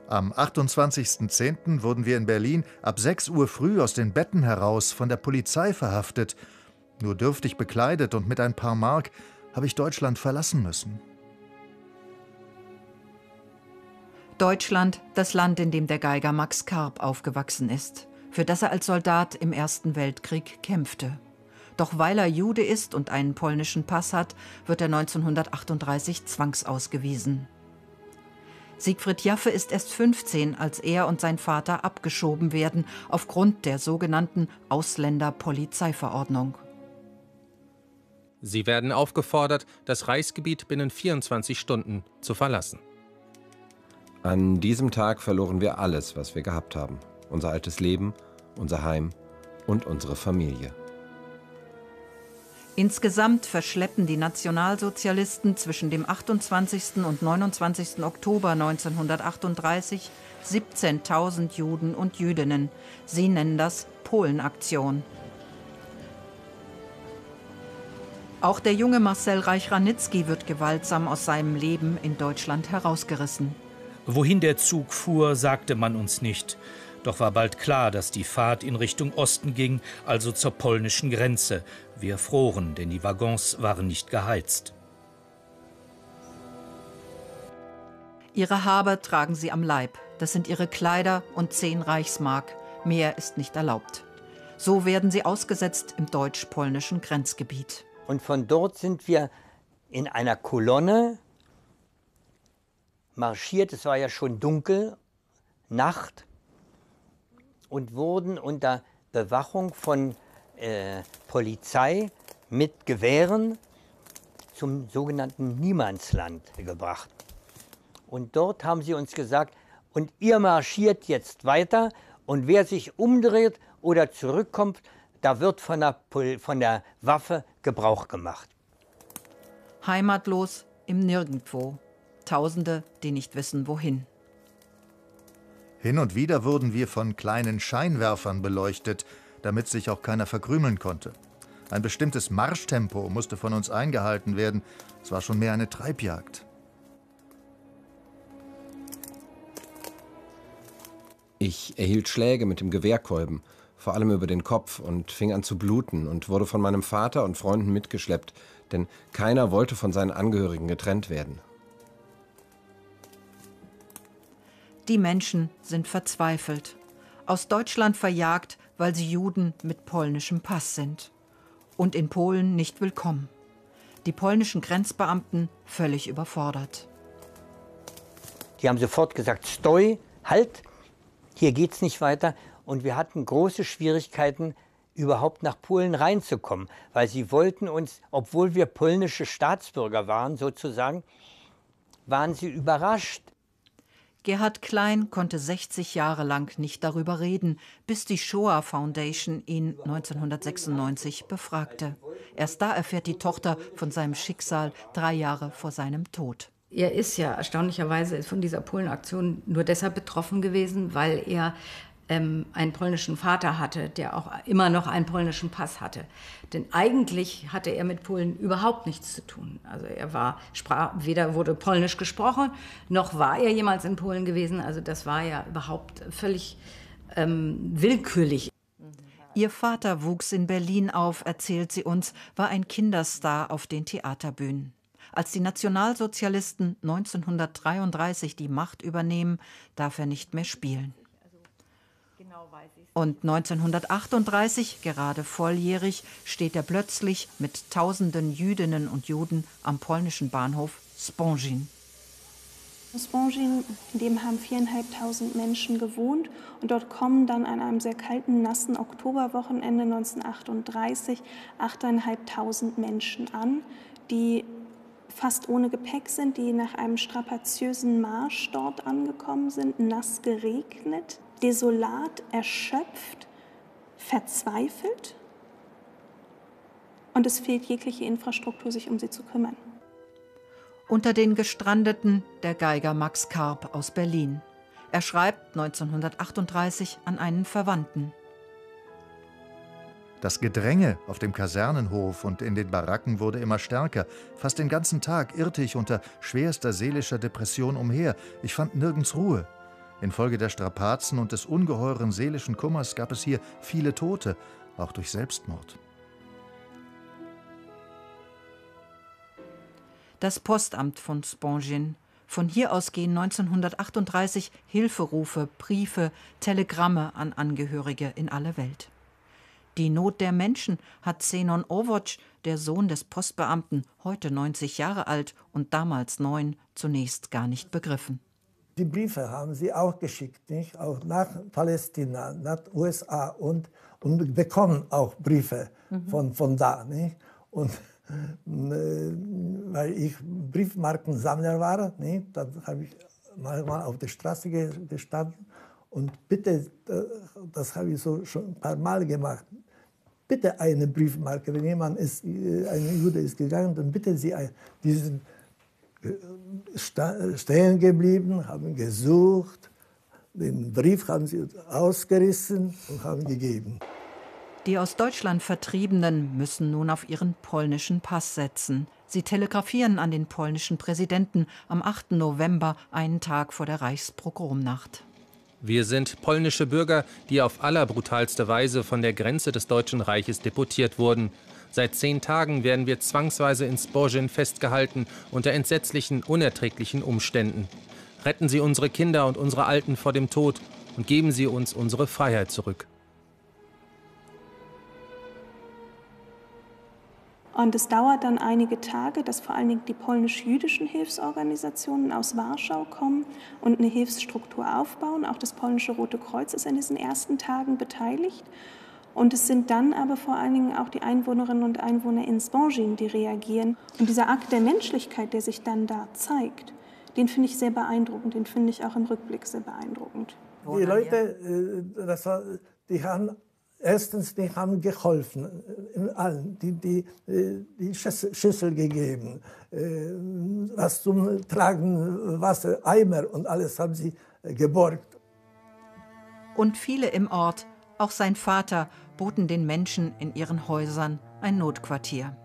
Am 28.10. wurden wir in Berlin ab 6 Uhr früh aus den Betten heraus von der Polizei verhaftet. Nur dürftig bekleidet und mit ein paar Mark habe ich Deutschland verlassen müssen. Deutschland, das Land, in dem der Geiger Max Karp aufgewachsen ist, für das er als Soldat im Ersten Weltkrieg kämpfte. Doch weil er Jude ist und einen polnischen Pass hat, wird er 1938 zwangsausgewiesen. Siegfried Jaffe ist erst 15, als er und sein Vater abgeschoben werden, aufgrund der sogenannten Ausländerpolizeiverordnung. Sie werden aufgefordert, das Reichsgebiet binnen 24 Stunden zu verlassen. An diesem Tag verloren wir alles, was wir gehabt haben. Unser altes Leben, unser Heim und unsere Familie. Insgesamt verschleppen die Nationalsozialisten zwischen dem 28. und 29. Oktober 1938 17.000 Juden und Jüdinnen. Sie nennen das Polenaktion. Auch der junge Marcel Reich-Ranitzky wird gewaltsam aus seinem Leben in Deutschland herausgerissen. Wohin der Zug fuhr, sagte man uns nicht. Doch war bald klar, dass die Fahrt in Richtung Osten ging, also zur polnischen Grenze. Wir froren, denn die Waggons waren nicht geheizt. Ihre Habe tragen sie am Leib. Das sind ihre Kleider und 10 Reichsmark. Mehr ist nicht erlaubt. So werden sie ausgesetzt im deutsch-polnischen Grenzgebiet. Und von dort sind wir in einer Kolonne marschiert. Es war ja schon dunkel, Nacht. Und wurden unter Bewachung von Polizei mit Gewehren zum sogenannten Niemandsland gebracht. Und dort haben sie uns gesagt, und ihr marschiert jetzt weiter und wer sich umdreht oder zurückkommt, da wird von der Waffe Gebrauch gemacht. Heimatlos im Nirgendwo. Tausende, die nicht wissen, wohin. Hin und wieder wurden wir von kleinen Scheinwerfern beleuchtet, damit sich auch keiner verkrümeln konnte. Ein bestimmtes Marschtempo musste von uns eingehalten werden. Es war schon mehr eine Treibjagd. Ich erhielt Schläge mit dem Gewehrkolben, vor allem über den Kopf, und fing an zu bluten und wurde von meinem Vater und Freunden mitgeschleppt, denn keiner wollte von seinen Angehörigen getrennt werden. Die Menschen sind verzweifelt. Aus Deutschland verjagt, weil sie Juden mit polnischem Pass sind. Und in Polen nicht willkommen. Die polnischen Grenzbeamten völlig überfordert. Die haben sofort gesagt, Stoi, halt, hier geht's nicht weiter. Und wir hatten große Schwierigkeiten, überhaupt nach Polen reinzukommen. Weil sie wollten uns, obwohl wir polnische Staatsbürger waren sozusagen, waren sie überrascht. Gerhard Klein konnte 60 Jahre lang nicht darüber reden, bis die Shoah Foundation ihn 1996 befragte. Erst da erfährt die Tochter von seinem Schicksal 3 Jahre vor seinem Tod. Er ist ja erstaunlicherweise von dieser Polenaktion nur deshalb betroffen gewesen, weil er einen polnischen Vater hatte, der auch immer noch einen polnischen Pass hatte. Denn eigentlich hatte er mit Polen überhaupt nichts zu tun. Also weder wurde Polnisch gesprochen, noch war er jemals in Polen gewesen. Also das war ja überhaupt völlig willkürlich. Ihr Vater wuchs in Berlin auf, erzählt sie uns, war ein Kinderstar auf den Theaterbühnen. Als die Nationalsozialisten 1933 die Macht übernehmen, darf er nicht mehr spielen. Und 1938, gerade volljährig, steht er plötzlich mit tausenden Jüdinnen und Juden am polnischen Bahnhof Spongin. Spongin, in dem haben 4.500 Menschen gewohnt. Und dort kommen dann an einem sehr kalten, nassen Oktoberwochenende 1938 8.500 Menschen an, die fast ohne Gepäck sind, die nach einem strapaziösen Marsch dort angekommen sind, nass geregnet, desolat, erschöpft, verzweifelt. Und es fehlt jegliche Infrastruktur, sich um sie zu kümmern. Unter den Gestrandeten der Geiger Max Karp aus Berlin. Er schreibt 1938 an einen Verwandten. Das Gedränge auf dem Kasernenhof und in den Baracken wurde immer stärker. Fast den ganzen Tag irrte ich unter schwerster seelischer Depression umher. Ich fand nirgends Ruhe. Infolge der Strapazen und des ungeheuren seelischen Kummers gab es hier viele Tote, auch durch Selbstmord. Das Postamt von Spongin. Von hier aus gehen 1938 Hilferufe, Briefe, Telegramme an Angehörige in alle Welt. Die Not der Menschen hat Zenon Owoc, der Sohn des Postbeamten, heute 90 Jahre alt und damals 9, zunächst gar nicht begriffen. Die Briefe haben sie auch geschickt, nicht? Auch nach Palästina, nach USA und bekommen auch Briefe von da. Nicht? Und weil ich Briefmarkensammler war, nicht? Dann habe ich mal auf der Straße gestanden und bitte, das habe ich so schon ein paar Mal gemacht, bitte eine Briefmarke, wenn jemand ist, ein Jude ist gegangen, dann bitte Sie diesen stehen geblieben, haben gesucht, den Brief haben sie ausgerissen und haben gegeben. Die aus Deutschland Vertriebenen müssen nun auf ihren polnischen Pass setzen. Sie telegrafieren an den polnischen Präsidenten am 8. November, einen Tag vor der Reichspogromnacht. Wir sind polnische Bürger, die auf allerbrutalste Weise von der Grenze des Deutschen Reiches deportiert wurden. Seit 10 Tagen werden wir zwangsweise in Spongin festgehalten, unter entsetzlichen, unerträglichen Umständen. Retten Sie unsere Kinder und unsere Alten vor dem Tod und geben Sie uns unsere Freiheit zurück. Und es dauert dann einige Tage, dass vor allen Dingen die polnisch-jüdischen Hilfsorganisationen aus Warschau kommen und eine Hilfsstruktur aufbauen. Auch das polnische Rote Kreuz ist in diesen ersten Tagen beteiligt. Und es sind dann aber vor allen Dingen auch die Einwohnerinnen und Einwohner in Spongin, die reagieren. Und dieser Akt der Menschlichkeit, der sich dann da zeigt, den finde ich sehr beeindruckend, den finde ich auch im Rückblick sehr beeindruckend. Die Leute, die haben erstens, die haben geholfen, in allen, die Schüssel gegeben, was zum Tragen, Wasser, Eimer und alles haben sie geborgt. Und viele im Ort, auch sein Vater, boten den Menschen in ihren Häusern ein Notquartier.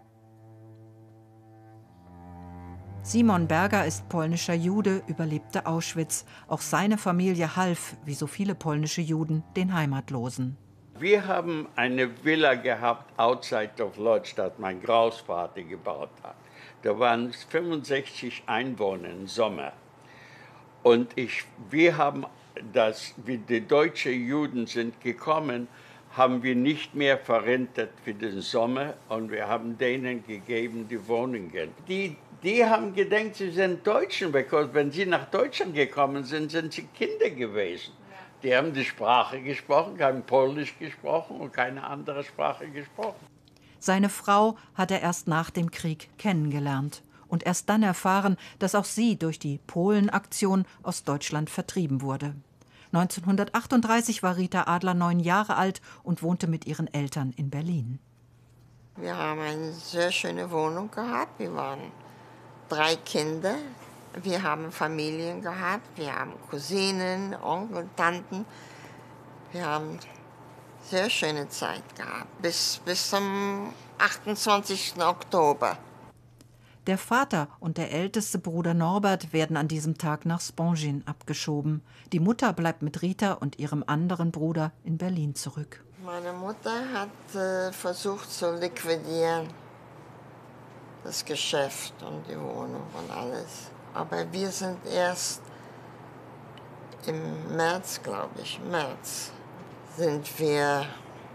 Simon Berger ist polnischer Jude, überlebte Auschwitz. Auch seine Familie half, wie so viele polnische Juden, den Heimatlosen. Wir haben eine Villa gehabt, outside of Lodz, das mein Großvater gebaut hat. Da waren 65 Einwohner im Sommer. Und wir haben wie die deutschen Juden sind gekommen, haben wir nicht mehr verrentet für den Sommer und wir haben denen gegeben die Wohnungen. Die haben gedacht, sie sind Deutschen, weil wenn sie nach Deutschland gekommen sind, sind sie Kinder gewesen. Die haben die Sprache gesprochen, haben Polnisch gesprochen und keine andere Sprache gesprochen. Seine Frau hat er erst nach dem Krieg kennengelernt und erst dann erfahren, dass auch sie durch die Polenaktion aus Deutschland vertrieben wurde. 1938 war Rita Adler 9 Jahre alt und wohnte mit ihren Eltern in Berlin. Wir haben eine sehr schöne Wohnung gehabt. Wir waren 3 Kinder. Wir haben Familien gehabt. Wir haben Cousinen, Onkel, Tanten. Wir haben eine sehr schöne Zeit gehabt. Bis zum 28. Oktober. Der Vater und der älteste Bruder Norbert werden an diesem Tag nach Spongin abgeschoben. Die Mutter bleibt mit Rita und ihrem anderen Bruder in Berlin zurück. Meine Mutter hat versucht zu liquidieren, das Geschäft und die Wohnung und alles. Aber wir sind erst im März, glaube ich, sind wir,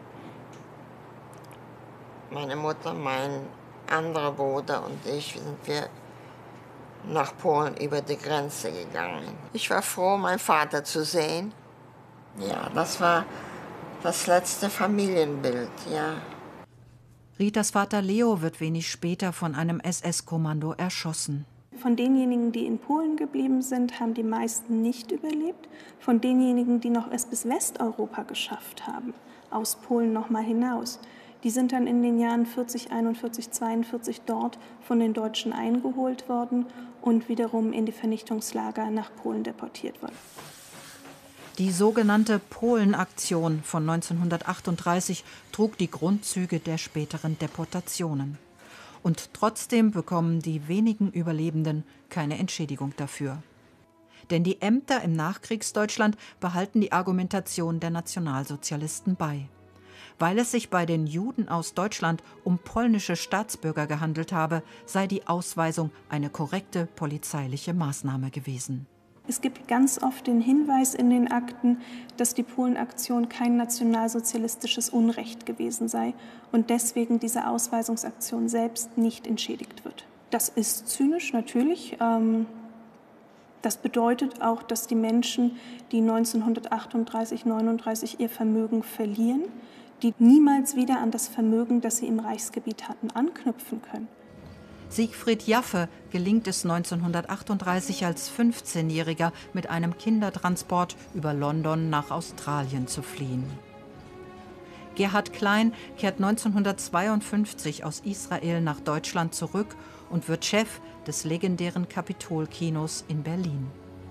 meine Mutter, mein anderer Bruder und ich, sind wir nach Polen über die Grenze gegangen. Ich war froh, meinen Vater zu sehen. Ja, das war das letzte Familienbild, ja. Ritas Vater Leo wird wenig später von einem SS-Kommando erschossen. Von denjenigen, die in Polen geblieben sind, haben die meisten nicht überlebt. Von denjenigen, die noch es bis Westeuropa geschafft haben, aus Polen noch mal hinaus, die sind dann in den Jahren 40, 41, 42 dort von den Deutschen eingeholt worden und wiederum in die Vernichtungslager nach Polen deportiert worden. Die sogenannte Polenaktion von 1938 trug die Grundzüge der späteren Deportationen. Und trotzdem bekommen die wenigen Überlebenden keine Entschädigung dafür. Denn die Ämter im Nachkriegsdeutschland behalten die Argumentation der Nationalsozialisten bei. Weil es sich bei den Juden aus Deutschland um polnische Staatsbürger gehandelt habe, sei die Ausweisung eine korrekte polizeiliche Maßnahme gewesen. Es gibt ganz oft den Hinweis in den Akten, dass die Polenaktion kein nationalsozialistisches Unrecht gewesen sei und deswegen diese Ausweisungsaktion selbst nicht entschädigt wird. Das ist zynisch, natürlich. Das bedeutet auch, dass die Menschen, die 1938, 1939 ihr Vermögen verlieren, die niemals wieder an das Vermögen, das sie im Reichsgebiet hatten, anknüpfen können. Siegfried Jaffe gelingt es 1938 als 15-Jähriger mit einem Kindertransport über London nach Australien zu fliehen. Gerhard Klein kehrt 1952 aus Israel nach Deutschland zurück und wird Chef des legendären Kapitol-Kinos in Berlin.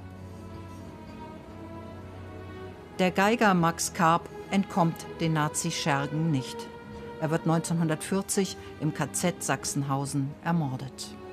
Der Geiger Max Karp entkommt den Nazi-Schergen nicht. Er wird 1940 im KZ Sachsenhausen ermordet.